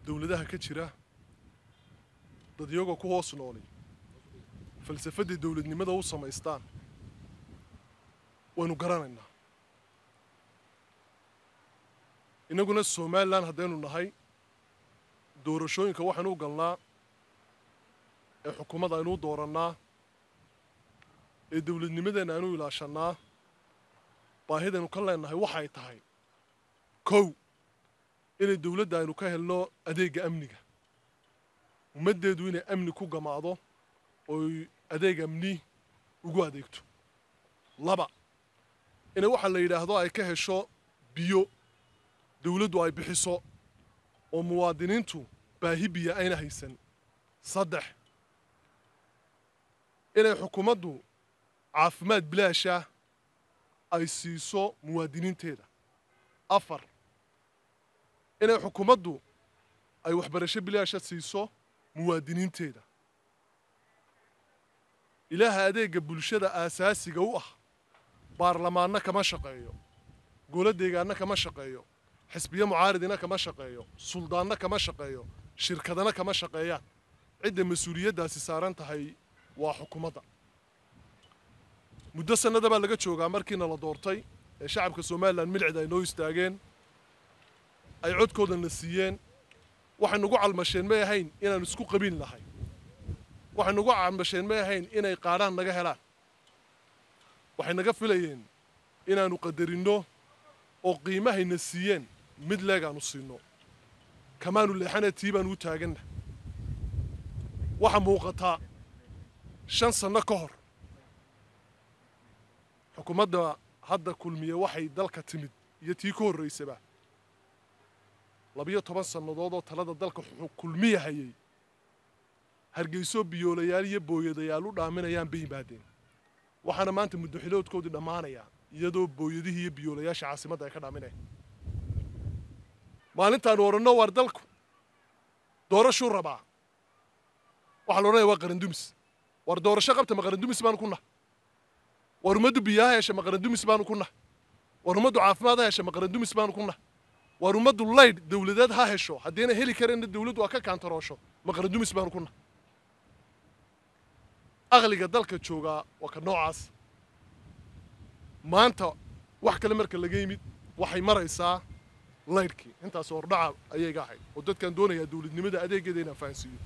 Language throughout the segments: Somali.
dawladaha ka jira dad iyaga ku hoos nool falsafada dawladnimada u samaystaan waynu garanaynaa inaguna Somaliland hadaynu nahay doorashooyinka waxaanu u galnaa ee xukuumadda aynu dooranaa ee dawladnimadeena aynu ilaashanaa baahidaynu ka leenahay waxay tahay kow inay dawladda aynu ka helno adeega amniga ummadeedu inay amni ku gamaado oo adeeg amni ugu adeegto laba inay waxa la yiraahdo ay ka hesho biyo dawladdu ay bixiso oo muwaadiniintu baahi biyo ayna haysan saddex inay xukuumaddu caafimaad bilaasha ay siiso muwaadiniinteeda afar inay xukuumaddu ay waxbarasho bilaasha siiso muwaadiniinteeda ilaaha adeega bulshada aasaasiga u ah baarlamaanna kama shaqeeyo goladeegaana kama shaqeeyo xisbiyo mucaaridina kama shaqeeyo suldaanna kama shaqeeyo shirkadana kama shaqeeyaan cidda mas'uuliyadaasi saaran tahay waa xukuumadda muddo sanada baa laga joogaa markiina la doortay ee shacabka Somaliland milcid ay noo istaageen ay codkoodana siiyeen waxay nagu calmasheen ma ahayn inaan isku qabiil nahay waxay nagu calmasheen ma ahayn inay qaaraan naga helaan waxay naga filayeen inaanu qadarino oo qiimahayna siiyeen mid leegaanu siino kamaanu leexana tiibaan u taagana waxa muuqata 5 sano ka hor xukuumadda hadda kulmiye waxay dalka timid iyo tii ka horeysaba 12 sanadood oo talada dalka kulmiye hayay hargeyso biyoolayaal iyo booyadayaal u dhaaminayaan bay yimaadeen waxaana maanta muddo xiloodkoodii dhamaanaya iyadoo booyadihii iyo biyoolayaasha caasimadda ay ka dhaaminayaan maalintaan oranno war dalku doorasho rabaa waxa la oranaya waa qarandumis war doorasho qabta ma qarandumis baan ku nahay war umadu biyaha yeesha ma qarandumis baan ku nahay war umadu caafimaad yeesha ma qarandumis baan ku nahay war umadu leyd dawladeed ha hesho hadeena heli kareen dawladdu waa ka kaantaroosho ma qarandumis baan ku nahay aqliga dalka jooga waa ka noocaas maanta wax kale marka laga yimid waxay maraysaa leydkii intaas oo dhaca ayay gahay oo dadkan doonaya dawladnimada adeegeeda inay faansiyo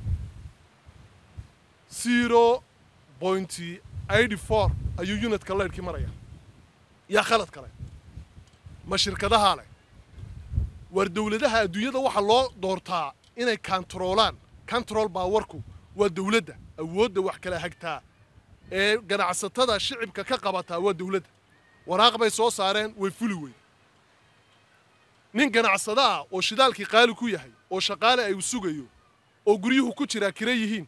0.84 ayuu unitka leydkii maraya yaa khalad kale ma shirkadaha leh war dawladaha adduunyada waxa loo doortaa inay control powerku waa dawladda awoodda wax kala hagtaa ee ganacsatada shicibka ka qabata waa dawladda waraaq bay soo saareen way fuli weyn nin ganacsada oo shidaalkii qaali ku yahay oo shaqaale ay u sugayo oo guriyuhu ku jira kira yihiin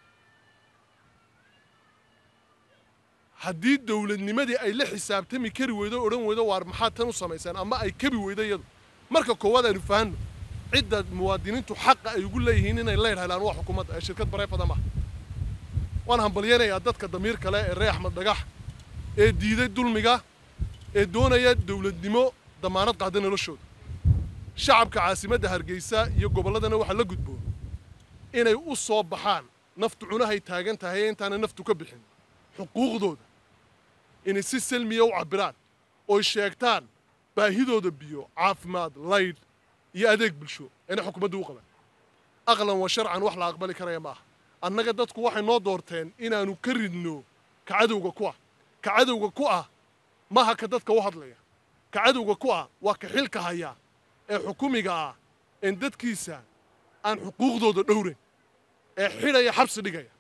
haddii dawladnimadii ay la xisaabtami kari weydo oran weydo waar maxaa tan u sameeysan ama ay kabi weydo iyadu marka koowaad aynu fahanno cidda muwaadiniintu xaq ay ugu leeyihiin inay leeyahaan wax xukuumadda ee shirkad bareefada ma waan hambalyeynaya dadka damiir kale ee Reex Ahmed Dhagax ee diiday dulmiga ee doonaya dawladnimo damaanad qaadan noloshooda shacabka caasimadda Hargeysa iyo goboladana waxa la gudbo inay u soo baxaan naftu cunahay taagan tahay intaana naftu ka bixin xuquuqdooda inay si salmiya u cabiraan oo sheegtaan baahidooda biyo caafimaad leyd iyo adeeg bulsho inay xukuumaddu u qabaan aqlan wa sharcan wax la aqbali karaya ma aha annaga dadku waxay noo doorteen inaanu ka ridno kacadowga ku ah maaha ka dadka u hadlaya kacadowga ku ah waa ka xilka haya ee xukuumiga ah in dadkiisa aan xuquuqdooda dhowrin ee xidhaya xabsi dhigaya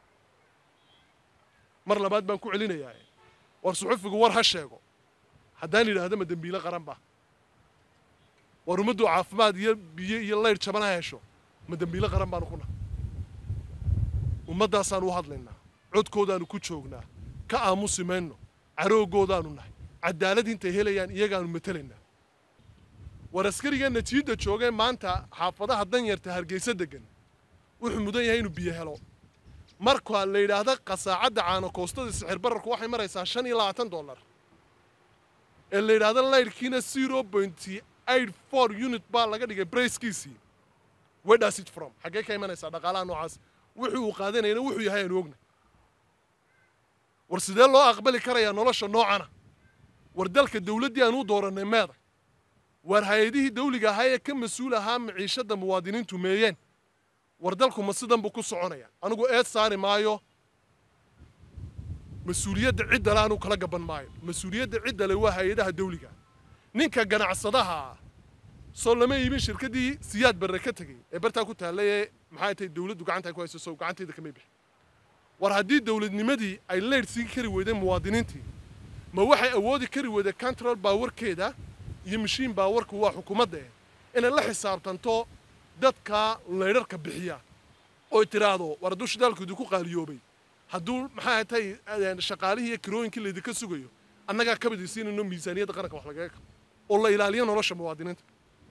mar labaad baan ku celinayaa war suxufigu war ha sheego haddaan yidhaahdo ma dambiile qaran ba war ummaddu caafimaad iyo biyo iyo leyd jaban ha hesho ma dambiile qaran baanu ku nahay ummaddaasaan u hadlaynaa codkoodaanu ku joognaa ka aamusi mayno carooggoodaanu nahay cadaalad intay helayaan iyagaanu matalaynaa war askariga natiijada joogay maanta xaafadaha danyarta Hargeysa degan wuxuu mudan yahay inuu biyo helo marka la yiraahdo qasaacada caano koostada sixir bararku waxay maraysaa $25 ee la yiraahdo leydkiina 0.84 unit baa laga dhigay price-kiisii where does it from xagee ka imanaysaa dhaqaalaha noocaas wuxuu uu qaadanayna wuxuu yahay aan ogna war sidee loo aqbali karayaa nolosha noocana war dalka dawladdii aan u dooranay meeda war hay'adihii dawliga ahaa ee ka mas'uul ahaa maciishada muwaadiniintu meeyeen war dalku ma sidan buu ku soconaya anigu eed saari maayo mas'uuliyadda cidda laanu kala gaban maayo mas'uuliyadda cidda le waa hay'adaha dawliga ninka ganacsadaha soo lama iibin shirkadii siyaad barre ka tagay ee bartaa ku taalay maxay tahay dawladdu gacanta ku hayso soo gacanteeda kama bixin war haddii dawladnimadii ay leedsii kari weydeen muwaadiniintii ma waxay awoodi kari weydeen control powerkeeda iyo machine powerku waa xukuumadda inay la xisaabtanto dadka leerarka bixiya oo tiraado war hadduu shidaalkoodu ku qaaliyoobay hadduu maxay tahay shaqaalihii iyo kirooyinkii leedika sugayo annagaa ka badisiinayno miisaaniyadda qaranka wax lagaga oo la ilaaliyo nolosha muwaadiniinta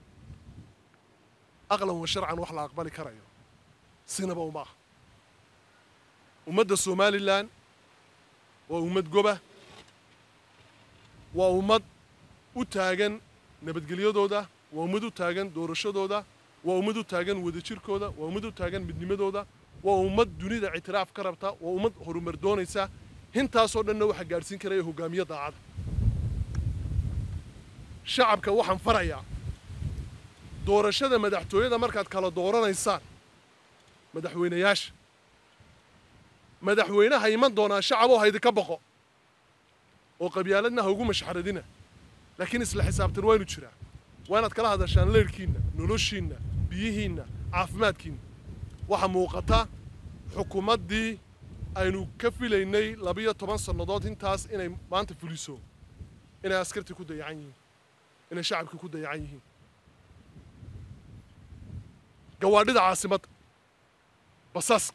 aqlan wa sharcan wax la aqbali karayo sinaba uma aha ummadda Somaliland waa ummad goba waa ummad u taagan nabadgelyadooda waa ummad u taagan doorashadooda waa ummad u taagan wadajirkooda waa ummad u taagan midnimadooda waa ummad dunida ictiraaf ka rabta waa ummad horumar doonaysa hintaasoo dhanna waxa gaarsiin karaya hogaamiye daacad shacabka waxaan farayaa doorashada madaxtooyada markaad kala dooranaysaan madaxweynayaasha madaxweynaha iman doonaa shacaboo haydi ka baqo oo qabyaaladna ha ugu mashxaradina laakiin isla xisaabtan waynu jiraa waa inaad kala hadashaan leerkiinna noloshiinna biyihiinna caafimaadkiinna waxa muuqata xukuumaddii aynu ka filaynay 12 sannadood intaas inay maanta fuliso inay askartii ku dayacan yihiin inay shacabkii ku dayacan yihiin gawaadhida caasimadda basaska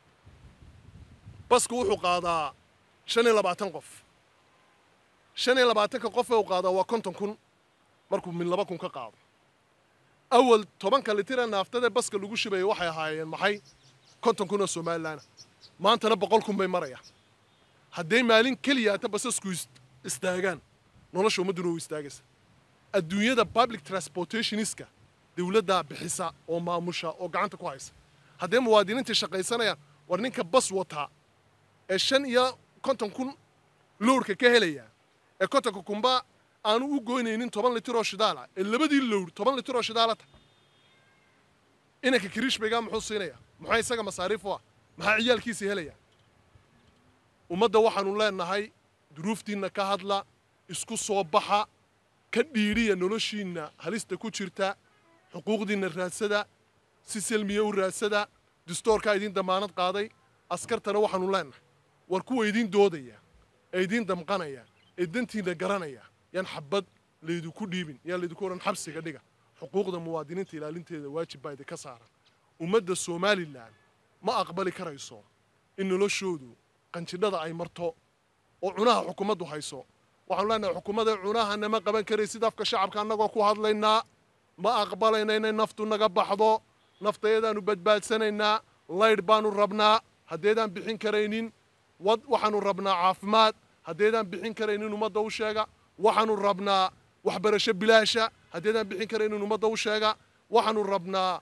basku wuxuu qaadaa 25 qof 25 qof uu qaadaa waa 50,000 markuu min 2,000 ka qaado awal 10 litir naaftada baska lagu shibayo waxay ahaayeen maxay 50,000 oo Somaliland maantana 100,000 bay marayaan haddii maalin kaliya ta basasku istaagaan nolosha ummaduna u istaagaysa adduunyada public transportationiska dawladda bixisa oo maamusha oo gacanta ku haysa haddii muwaadiniinta shaqaysanayaan war ninka bas wata ee 50,000 loorka ka helaya ee 50,000 aanu u goynaynin 10 litir oo shidaala ee labadii loor 10 litir oo shidaala ta inaka kirishbayga muxuu siinaya maxay isaga masaariif waa maxaa ciyaalkiisa helaya ummadda waxaanu leenahay duruuftiina ka hadla isku soo baxa ka dhiiriya noloshiina halista ku jirta xuquuqdiina raadsada si salmiye u raadsada dastuurka idin damaanad qaaday askartana waxaanu leenahay war kuwa idin doodaya ee idin damqanaya ee dantiina garanaya yan xabad leedu ku dhiibin yaa leedu ku oran xabsiga dhiga xuquuqda muwaadiniinta ilaalinteeda waajib baa idin ka saaran ummadda Somaliland ma aqbali karayso in noloshoodu qanjidhada ay marto oo cunaha xukuumaddu hayso waxaan leenahay xukuumadda cunaha nama qaban karaysid afka shacabka annagoo ku hadlaynaa ma aqbalayna inay naftu naga baxdo nafteedaanu badbaadsanaynaa leyd baanu rabnaa haddeedaan bixin karaynin waxaanu rabnaa caafimaad haddeedaan bixin karaynin ummadda u sheega waxaanu rabnaa waxbarasho bilaasha haddeedaan bixin karaynin ummadda u sheega waxaanu rabnaa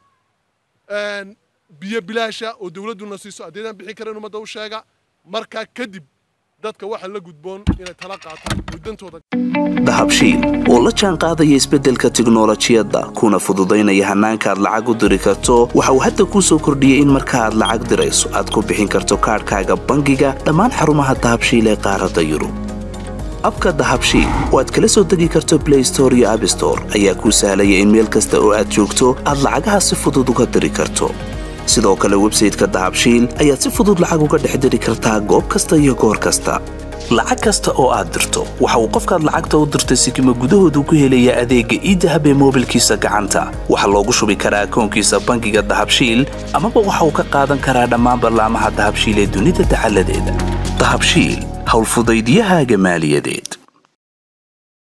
biyo bilaasha oo dawladduna siiso haddeedaan bixin karaynin ummadda u sheega markaa kadib dadka waxa la gudboon inay tala qaataan muddantooda dahabshiil oo la jaan qaadaya isbeddelka tiknoolajiyadda kuna fududaynaya hannaanka aad lacag u diri karto waxa uu hadda kuu soo kordhiyey in marka aad lacag dirayso aad ku bixin karto kaadhkaaga bangiga dhammaan xarumaha dahabshiil ee qaaradda Yurub abka dahabshiil oo aad kala soo degi karto Play Store iyo App Store ayaa kuu sahlaya in meel kasta oo aad joogto aad lacagaha si fudud uga diri karto sidoo kale website-ka dahabshiil ayaad si fudud lacag uga dhex diri kartaa goob kasta iyo goor kasta lacag kasta oo aad dirto waxa uu qofkaad lacagta u dirtay sikimo gudahoodu ku helaya adeegga e-dahab ee moobilkiisa gacanta waxa loogu shubi karaa akoonkiisa bangiga dahabshiil amaba waxa uu ka qaadan karaa dhammaan barnaamijyada dahabshiil ee dunida taxalladeeda dahabshiil hawl fudaydiyahaaga maaliyadeed